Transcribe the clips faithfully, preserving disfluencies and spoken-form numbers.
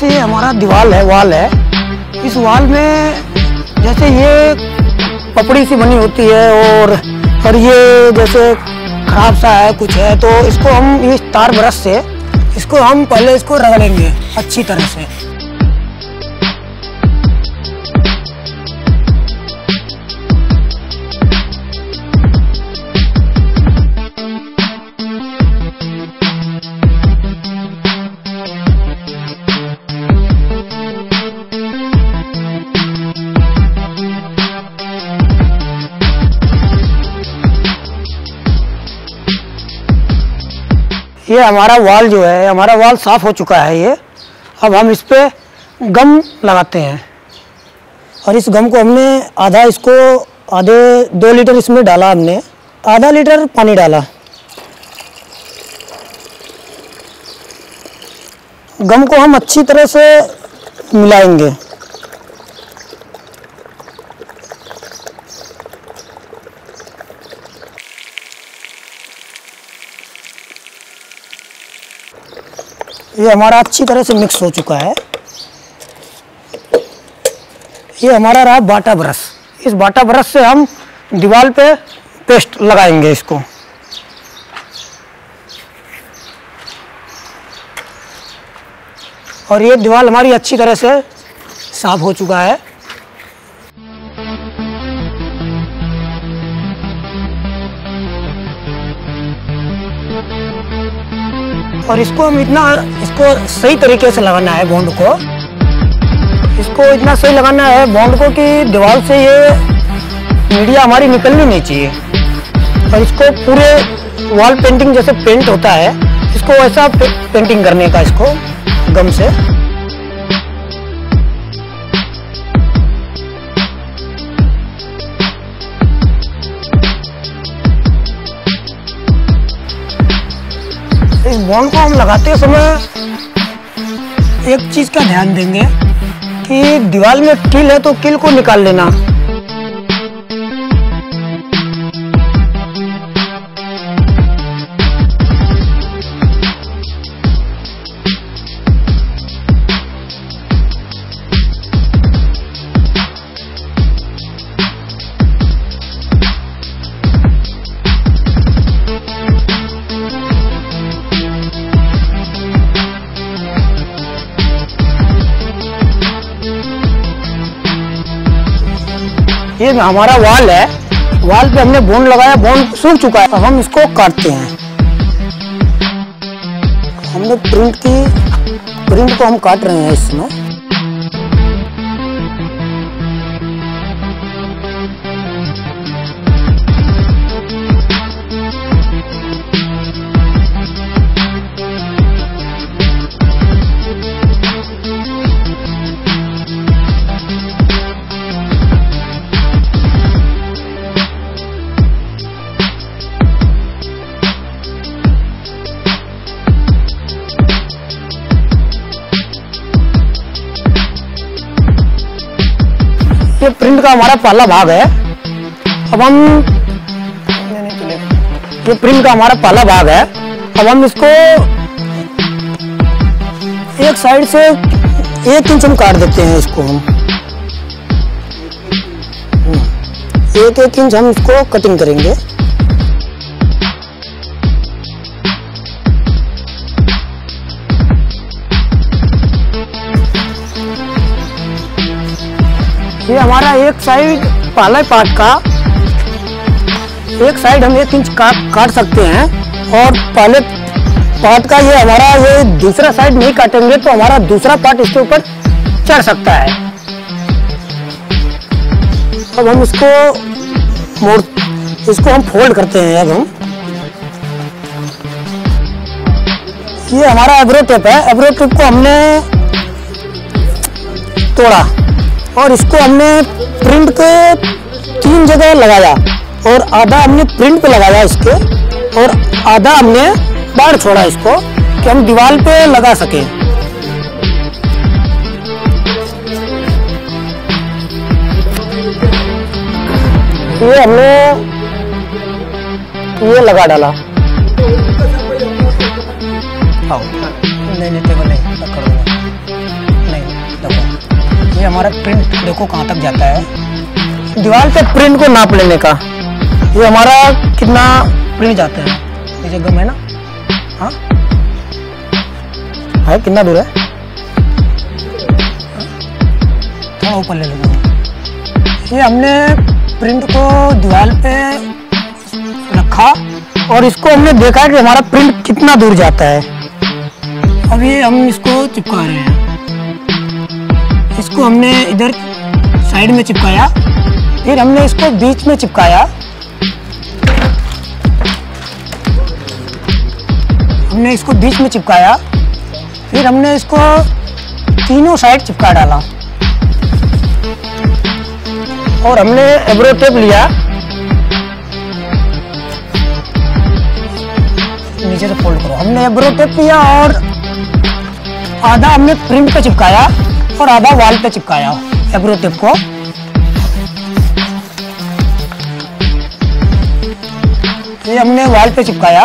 जैसे ये हमारा दीवार है, वॉल है, इस वॉल में जैसे ये पपड़ी सी बनी होती है और और ये जैसे खराब सा है कुछ है, तो इसको हम इस तार ब्रश से इसको हम पहले इसको रगड़ेंगे अच्छी तरह से। ये हमारा वॉल जो है, हमारा वॉल साफ हो चुका है ये। अब हम इस पे गम लगाते हैं और इस गम को हमने आधा इसको आधे दो लीटर इसमें डाला, हमने आधा लीटर पानी डाला। गम को हम अच्छी तरह से मिलाएंगे। ये हमारा अच्छी तरह से मिक्स हो चुका है। ये हमारा रहा बाटा ब्रश। इस बाटा ब्रश से हम दीवार पे पेस्ट लगाएंगे इसको। और ये दीवार हमारी अच्छी तरह से साफ हो चुका है। और इसको हम इतना इसको सही तरीके से लगाना है बॉन्ड को। इसको इतना सही लगाना है बॉन्ड को कि दीवार से ये मीडिया हमारी निकलनी नहीं चाहिए। और इसको पूरे वॉल पेंटिंग जैसे पेंट होता है, इसको वैसा पे, पेंटिंग करने का इसको गम से। इस बॉन्ड को हम लगाते समय एक चीज का ध्यान देंगे कि दीवार में कील है तो कील को निकाल लेना। ये हमारा वॉल है, वॉल पे हमने बॉन्ड लगाया, बॉन्ड सूख चुका है। अब हम इसको काटते हैं। हमने प्रिंट की प्रिंट को हम काट रहे हैं इसमें। ये प्रिंट का हमारा पहला भाग है। अब हम ये प्रिंट का हमारा पहला भाग है। अब हम इसको एक साइड से एक इंच हम काट देते हैं। इसको हम एक एक इंच हम इसको कटिंग करेंगे। ये हमारा एक साइड पहला पार्ट का एक साइड हम एक इंच काट काट सकते हैं और पहले पार्ट का ये हमारा ये दूसरा साइड नहीं काटेंगे तो हमारा दूसरा पार्ट इसके ऊपर चढ़ सकता है। अब हम इसको मोड़ इसको हम फोल्ड करते हैं। अब हम ये हमारा एब्रो टेप है। एब्रो टेप को हमने तोड़ा और इसको हमने प्रिंट के तीन जगह लगाया और आधा हमने प्रिंट पे लगाया इसके और आधा हमने बाहर छोड़ा इसको कि हम दीवार पे लगा सके। ये हमने ये लगा डाला। हाँ नहीं नहीं टेबल नहीं कर दूंगा। देखो ये हमारा प्रिंट देखो कहाँ तक जाता है। दीवार पे प्रिंट को नाप लेने का, ये हमारा कितना प्रिंट जाता है, ये जगह में ना, हाँ है कितना दूर है, थोड़ा ऊपर ले लो। ये हमने प्रिंट को दीवार पे रखा और इसको हमने देखा कि हमारा प्रिंट कितना दूर जाता है। अब ये हम इसको चिपका रहे हैं, इसको हमने इधर साइड में चिपकाया, फिर हमने इसको बीच में चिपकाया, हमने इसको बीच में चिपकाया, फिर हमने इसको तीनों साइड चिपका डाला और हमने एब्रो टेप लिया, नीचे से फोल्ड करो, हमने एब्रो टेप लिया और आधा हमने प्रिंट पे चिपकाया और आधा वॉल पे चिपकाया एब्रो टेप को। ये हमने वॉल पे चिपकाया,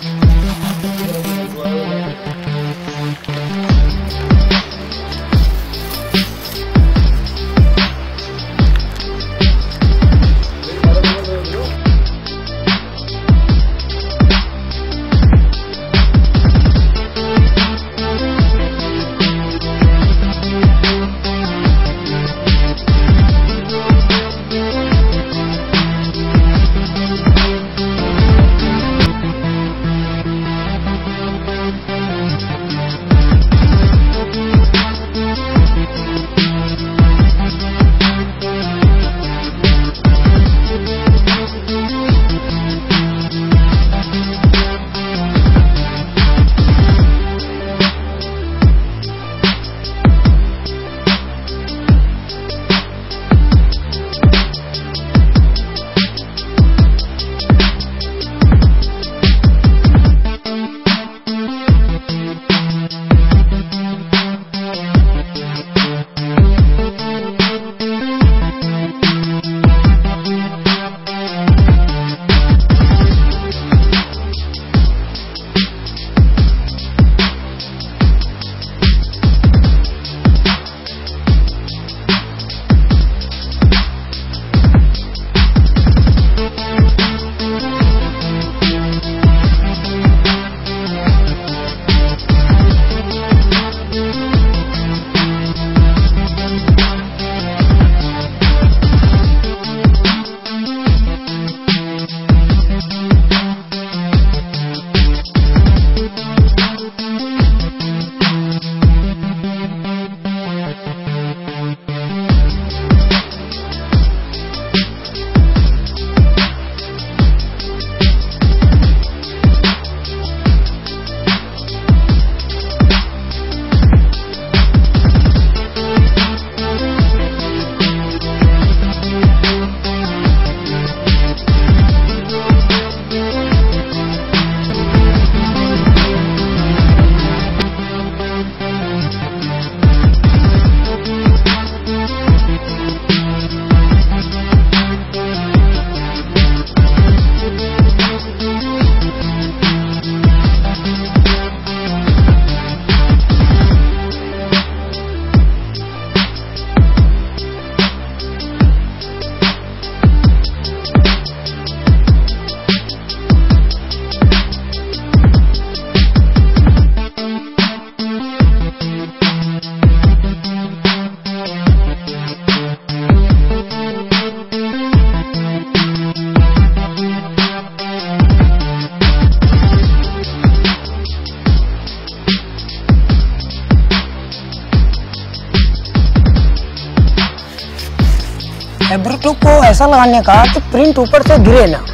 एब्रो को ऐसा लगाने का कि प्रिंट ऊपर से गिरे ना।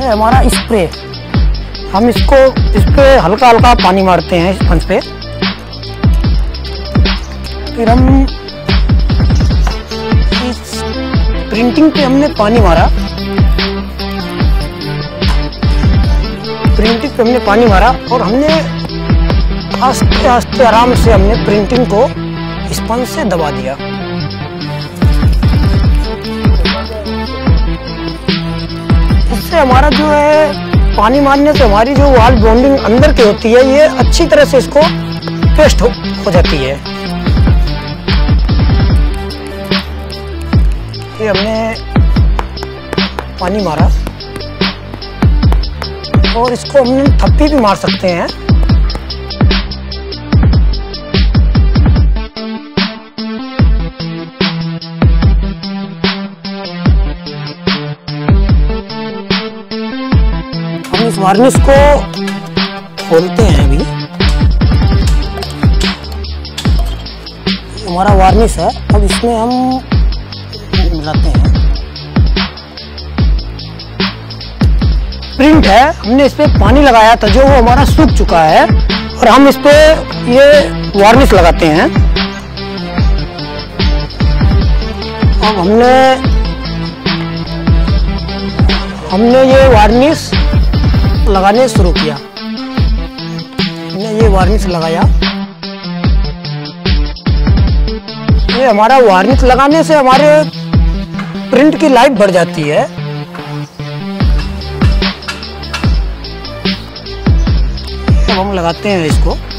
है हमारा स्प्रे। हम इसको इस पे हल्का हल्का पानी मारते हैं स्पंज पे। फिर हम इस प्रिंटिंग पे हमने पानी मारा, प्रिंटिंग पे हमने पानी मारा और हमने आस्ते आस्ते आराम से हमने प्रिंटिंग को स्पंज से दबा दिया। इससे हमारा जो है पानी मारने से हमारी जो वॉल बॉन्डिंग अंदर की होती है ये अच्छी तरह से इसको पेस्ट हो, हो जाती है। ये हमने पानी मारा और इसको हमने थप्पी भी मार सकते हैं। हम इस वार्निश को खोलते हैं। अभी हमारा वार्निश है, अब इसमें हम मिलाते हैं। प्रिंट है, हमने इस पे पानी लगाया था जो वो हमारा सूख चुका है और हम इस पे ये वार्निश लगाते हैं। अब हमने हमने ये वार्निश लगाने शुरू किया। हमने ये वार्निश लगाया। ये हमारा वार्निश लगाने से हमारे प्रिंट की लाइफ बढ़ जाती है। अब हम लगाते हैं इसको।